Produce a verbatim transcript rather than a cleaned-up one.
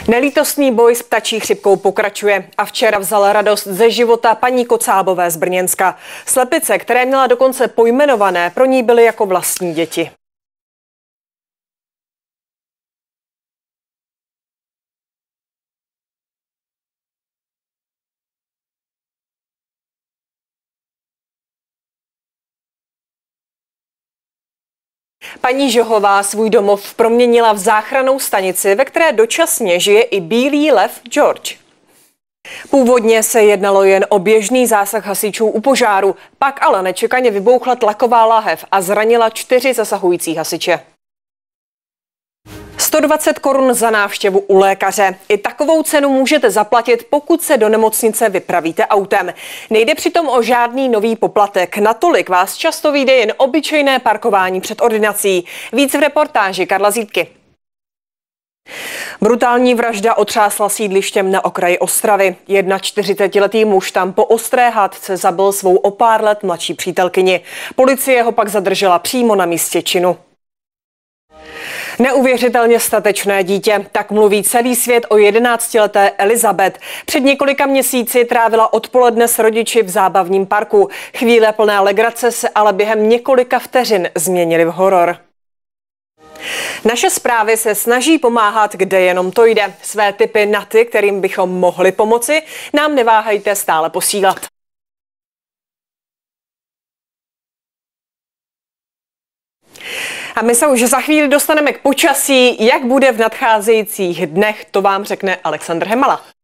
Nelítostný boj s ptačí chřipkou pokračuje a včera vzala radost ze života paní Kocábové z Brněnska. Slepice, které měla dokonce pojmenované, pro ní byly jako vlastní děti. Paní Žohová svůj domov proměnila v záchrannou stanici, ve které dočasně žije i bílý lev George. Původně se jednalo jen o běžný zásah hasičů u požáru, pak ale nečekaně vybouchla tlaková lahev a zranila čtyři zasahující hasiče. sto dvacet korun za návštěvu u lékaře. I takovou cenu můžete zaplatit, pokud se do nemocnice vypravíte autem. Nejde přitom o žádný nový poplatek. Natolik vás často vyjde jen obyčejné parkování před ordinací. Víc v reportáži Karla Zítky. Brutální vražda otřásla sídlištěm na okraji Ostravy. čtyřicetiletý muž tam po ostré hádce zabil svou o pár let mladší přítelkyni. Policie ho pak zadržela přímo na místě činu. Neuvěřitelně statečné dítě, tak mluví celý svět o jedenáctileté Elizabeth. Před několika měsíci trávila odpoledne s rodiči v zábavním parku. Chvíle plné legrace se ale během několika vteřin změnily v horor. Naše zprávy se snaží pomáhat, kde jenom to jde. Své tipy na ty, kterým bychom mohli pomoci, nám neváhejte stále posílat. A my se už za chvíli dostaneme k počasí. Jak bude v nadcházejících dnech, to vám řekne Alexandr Hemala.